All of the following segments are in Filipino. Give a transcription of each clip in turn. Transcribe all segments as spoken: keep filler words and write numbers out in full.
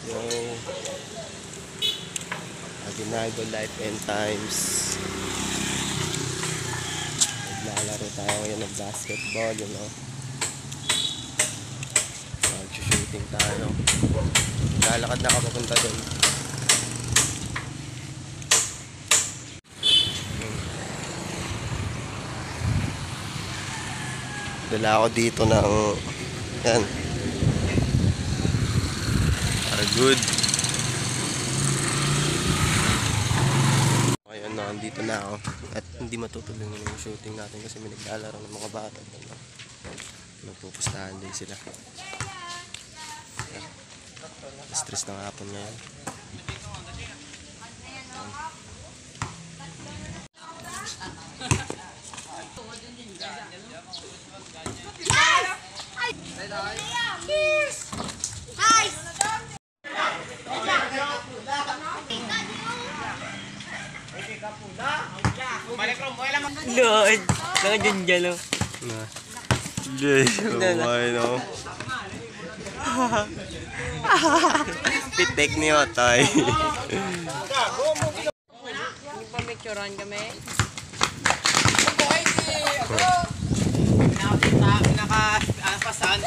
Yung Aguinaldo Life and Times. Naglalaro tayo ngayon ng basketball, you know. Mag-shooting tayo. Lalakad na ako papunta doon. Dala ako dito ng yan. Para good. Ngayon no, andito na ako. At hindi matutuloy yung shooting natin kasi may naglalaro ng mga bata. Nagpupustahan din sila. Stress ng hapon ngayon. Lord, nakadyan dyan o. Na. Jay, umay no. Pitek ni Otay. Pamicturean kami. Naka-pasan.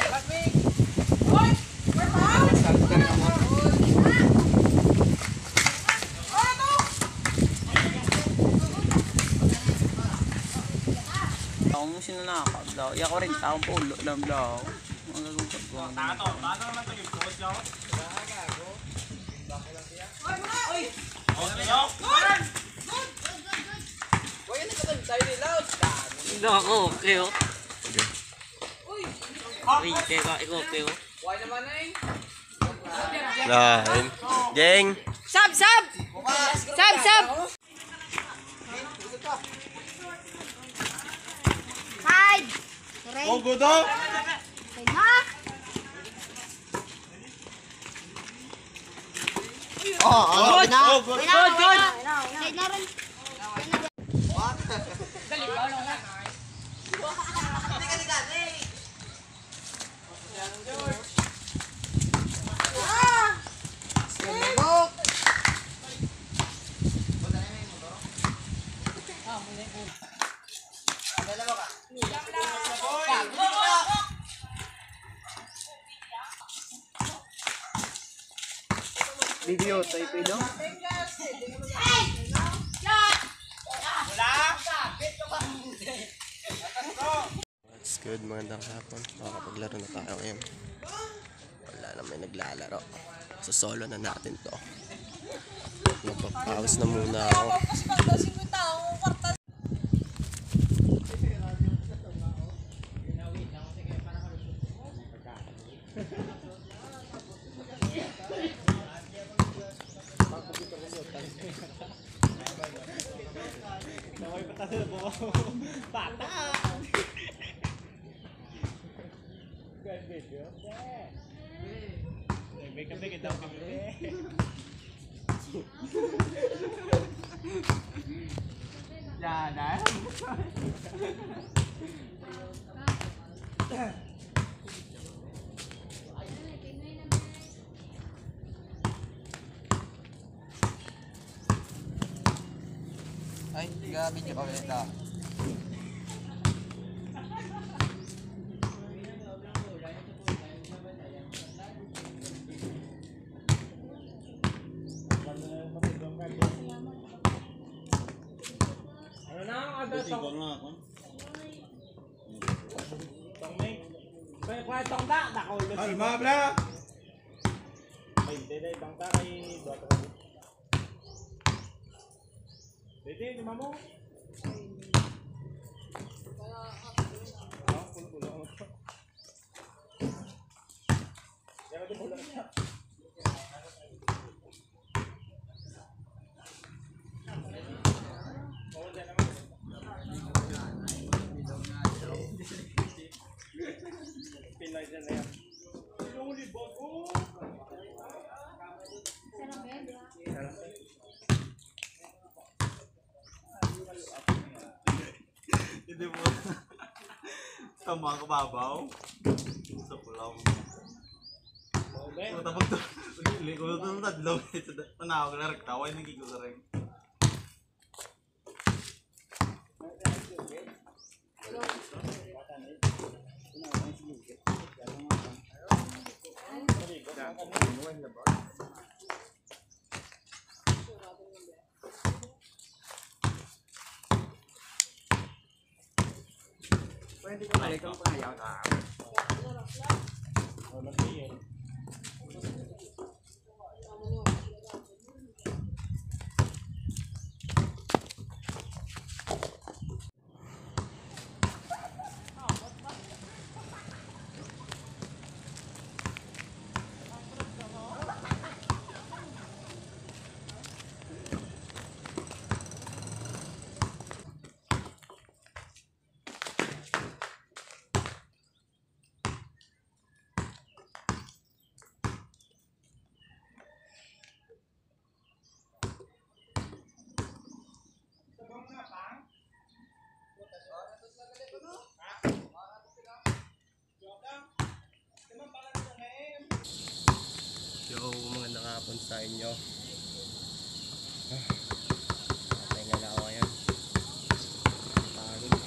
Taong mo sinanakap daw. Iyak ko rin taong pulo lang daw. Ang gagawin ko. Tato, tato naman ito yung post nyo. Oy! Okay, no? Good! Good! Uy, ano ka tayo tayo nila? Hindi ako, okay o. Uy! Uy, teka, ikaw, okay o. Why naman na eh? Lain. Jeng! Sab! Sab! Sab! Sab! Side! Oh, good oh! Side na! Oh, oh, Good! oh, good! Good! Good! Side na rin! Dali, bawal lang. Video, tayo pwede? That's good, magandang hapon. Makakapaglaro na tayo ngayon. Wala na may naglalaro. So solo na natin to. Magpapause na muna ako. Ya, dah. Ay, gabi niyo kami ito. Ano na ang agad ito? Ito nga ako. Itong may. Kaya kwa itong da, nakulot. Alma, bla! Ay, hindi na ibang da kay Dota. Dede, lima mo. Ah, pulo-pulo ako. Yan natin pulo siya. Pinay dyan na yan. Pinuli bago! Hindi mo sa mga kababaw sa pulaw. Tapos to, ko to tadlaw ito tanaw na rektawa ni gigo sa ring. Pwede ko balik ang pangayaw na. Yo, magandang hapon sa inyo. Ah, patay nga lang ako ngayon. Pagod.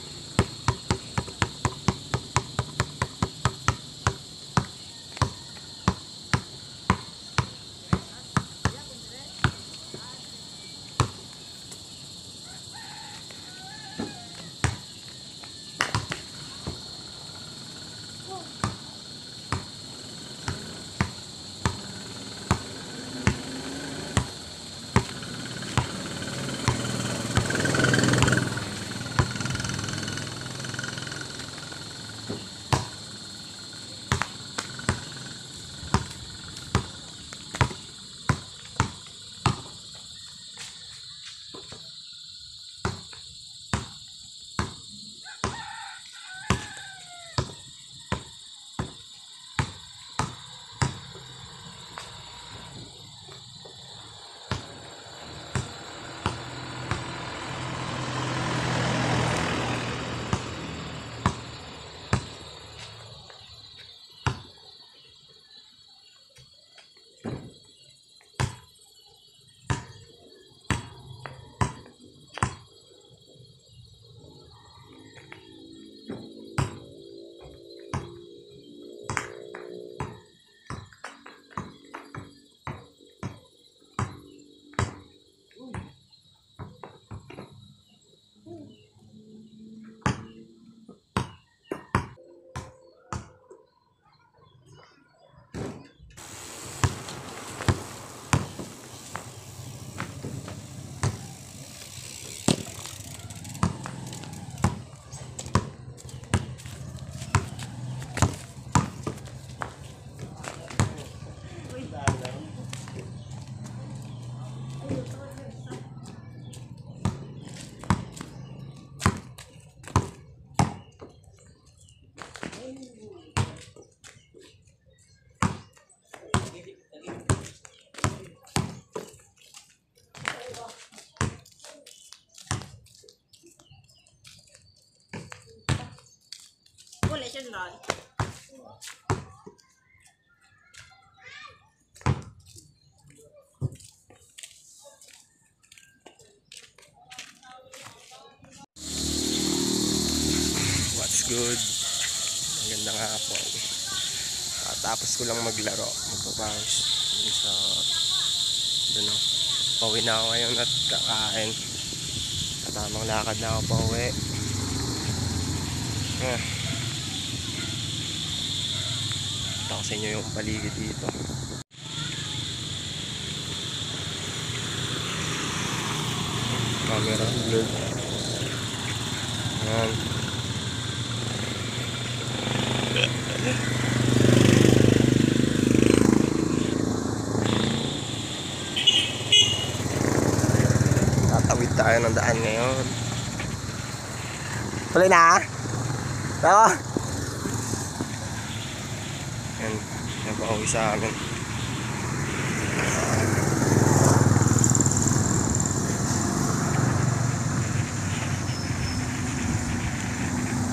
Boleh siya lang. What's good? Magandang hapon. Tapos ko lang maglaro. Magpapawis. Dun sa... Dun o. Pauwi na ako ngayon at kakain. Katamang lakad na ako pauwi. Ah. Ito ko sa inyo yung paligid dito. Camera blurred. Ayan. Tatawid tayo ng daan ngayon. Tuloy na! Tama! Yan, napauwi sa amin.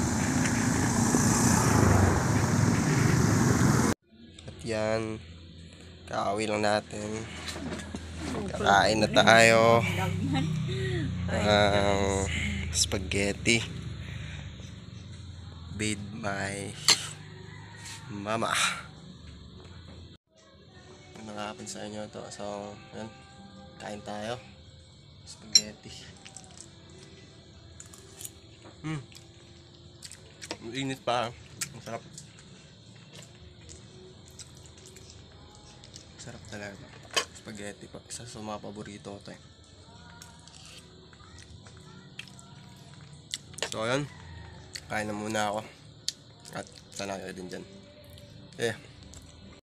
At yan, Kakawi lang natin. Kakain na tayo. Ang spaghetti. Made by Mama. Nakapin sa inyo to. So, yan. Kain tayo. Spaghetti. Hmm. Ang init pa. Ang sarap. Sarap talaga. Spaghetti pa. Isa sa mga paborito ko to eh. So, yan. Kain na muna ako. At sana kayo din dyan. Eh.